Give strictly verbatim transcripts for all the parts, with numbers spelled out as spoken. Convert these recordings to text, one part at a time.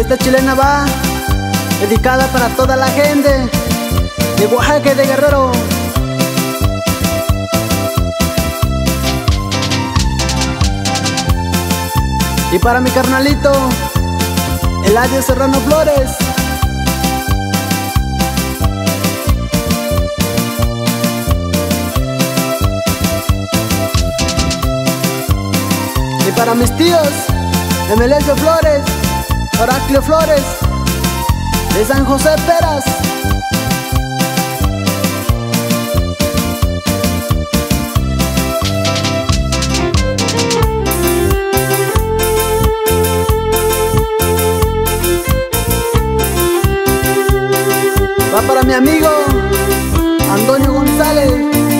Esta chilena va dedicada para toda la gente de Oaxaca y de Guerrero. Y para mi carnalito Eladio Serrano Flores. Y para mis tíos Emelesio Flores, Oraclio Flores, de San José Peras. Va para mi amigo Antonio González.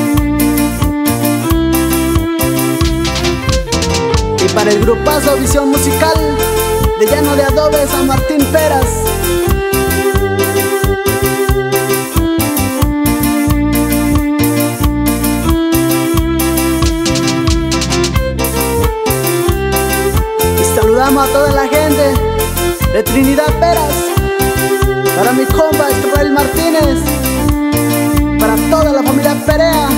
Y para el grupazo Visión Musical de Llano de Adobe San Martín Peras. Y saludamos a toda la gente de Trinidad Peras. Para mi compa Israel Martínez, para toda la familia Perea.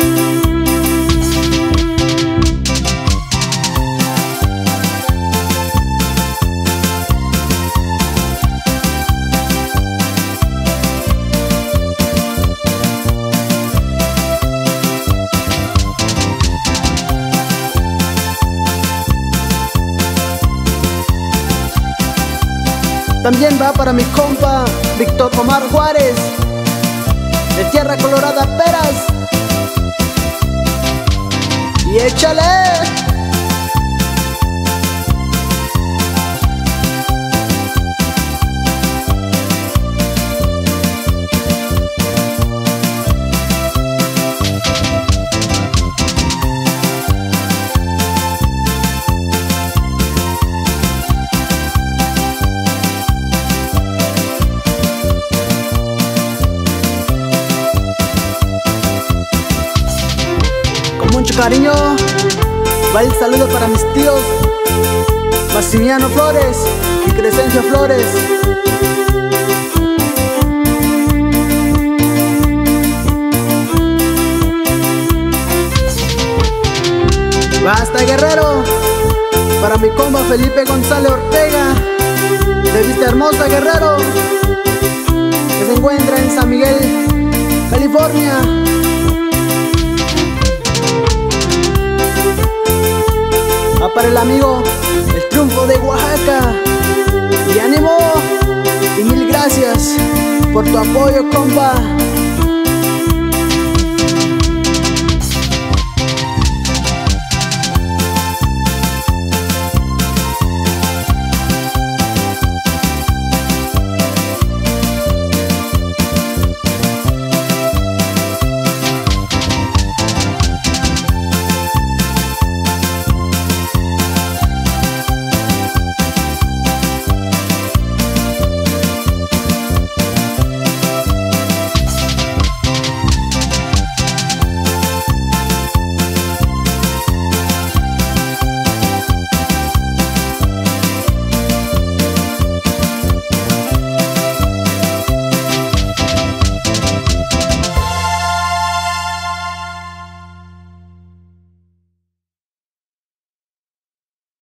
También va para mi compa Víctor Omar Juárez, de Tierra Colorada Peras. Y échale. Mucho cariño, va el saludo para mis tíos Maximiano Flores y Crescencio Flores. Va hasta Guerrero, para mi compa Felipe González Ortega, de Vista Hermosa Guerrero, que se encuentra en San Miguel, California. Va para el amigo El Triunfo de Oaxaca. Y ánimo y mil gracias por tu apoyo, compa.